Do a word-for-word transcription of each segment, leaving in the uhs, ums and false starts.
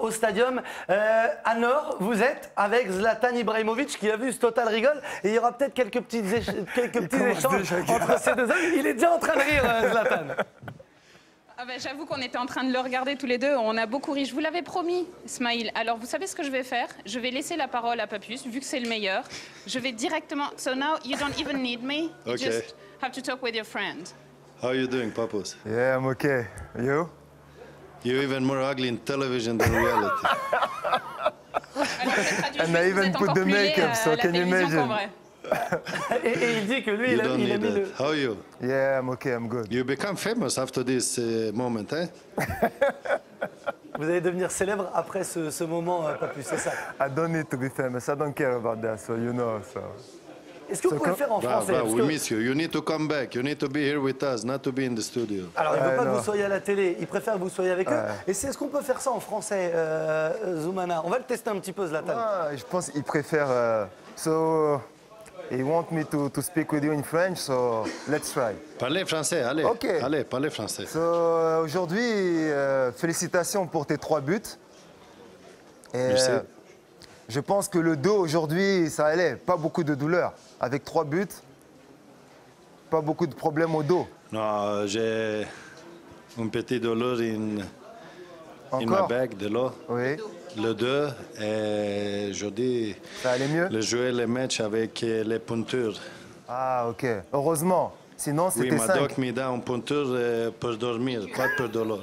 au stadium. Euh, à Nord, vous êtes avec Zlatan Ibrahimovic qui a vu ce total rigole. Et il y aura peut-être quelques petits, quelques petits échanges entre ces deux hommes. Il est déjà en train de rire, Zlatan. Ah ben, j'avoue qu'on était en train de le regarder tous les deux. On a beaucoup ri. Je vous l'avais promis, Smaïl. Alors, vous savez ce que je vais faire? Je vais laisser la parole à Papus, vu que c'est le meilleur. Je vais directement... So now, you don't even need me. You Okay. just have to talk with your friend. How are you doing, Papus? Yeah, I'm okay. You? You're even more ugly in television than reality. Alors, je traduis, And je I vais vous even êtes put encore the plus laid, makeup, euh, so à la can you télévision qu'en imagine? vrai. Et, et il dit que lui, You il a, don't il a need mis le... that. How are you? Yeah, I'm okay, I'm good. You become famous after this uh, moment, eh? Vous allez devenir célèbre après ce, ce moment, euh, Papus, c'est ça. I don't need to be famous. I don't care about that, so you know. So. Est-ce que vous So pouvez le come- faire en Wow, français? wow, Parce we que- miss you. You need to come back. You need to be here with us, not to be in the studio. Alors, il ne veut Ouais, pas que non. vous soyez à la télé, il préfère que vous soyez avec eux. Ouais. Et c'est, est-ce qu'on peut faire ça en français, euh, Zoumana? On va le tester un petit peu, Zlatan. Ah, je pense qu'il préfère. euh, so, he want me to, to speak with you in French, so let's try. Parlez français, allez. Ok. Allez, parlez français. So, euh, aujourd'hui, euh, félicitations pour tes trois buts. Et, Merci. euh, je pense que le dos aujourd'hui, ça allait. Pas beaucoup de douleur. Avec trois buts, pas beaucoup de problèmes au dos. Non, j'ai un petit douleur in, in my Encore? back de là. Oui, Le deux, et je dis, ça allait mieux? le jouer le match avec euh, les puntures. Ah, ok. Heureusement. Sinon, Oui, c'était ma cinq. doc m'a donné une punture euh, pour dormir, pas pour douleur.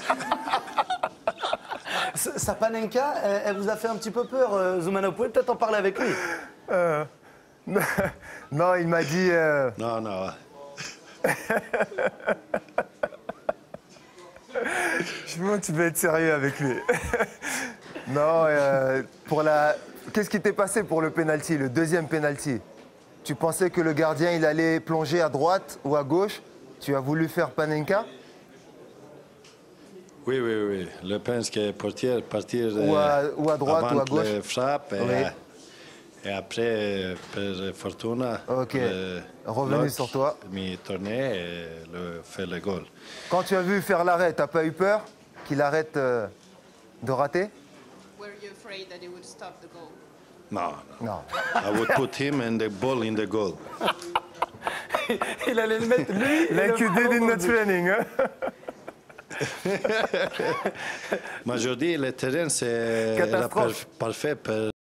Ce- Sa panenka, elle, elle vous a fait un petit peu peur, euh, Zoumana. Vous pouvez peut-être en parler avec lui. Euh, non, il m'a dit. euh, Non, non. Je pense que tu veux être sérieux avec lui. Non, euh, pour la. Qu'est-ce qui t'est passé pour le penalty, le deuxième penalty? Tu pensais que le gardien il allait plonger à droite ou à gauche? Tu as voulu faire Panenka? Oui, oui, oui. Le pense que portier partir Ou à- ou à droite avant ou à gauche. le frappe et, Oui. et après, pour Fortuna, Ok. le Revenu bloc, sur toi. m'y tourné et le, fait le goal. Quand tu as vu faire l'arrêt, t'as pas eu peur qu'il arrête euh, de rater? Were you afraid that it would stop the goal? Non, non. Non. I would put him and the ball in the goal. Il allait le mettre, lui. et Like le you did ballon in dans le the but. training. Hein? Mais je dis, le terrain, c'est la Catastrophe. parfait pour